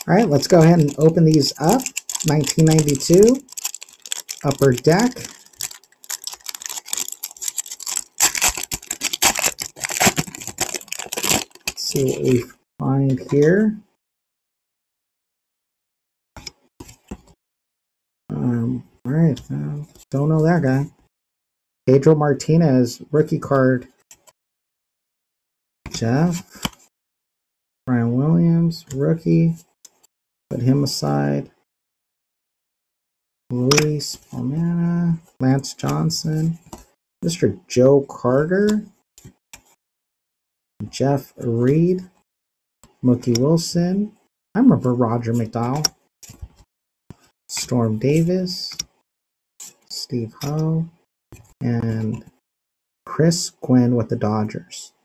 All right, let's go ahead and open these up. 1992, Upper Deck. Let's see what we find here. All right, don't know that guy. Pedro Martinez, rookie card. Jeff. Brian Williams, rookie. Put him aside. Luis Palmera, Lance Johnson, Mr. Joe Carter, Jeff Reed, Mookie Wilson. I remember Roger McDowell. Storm Davis, Steve Ho, and Chris Quinn with the Dodgers.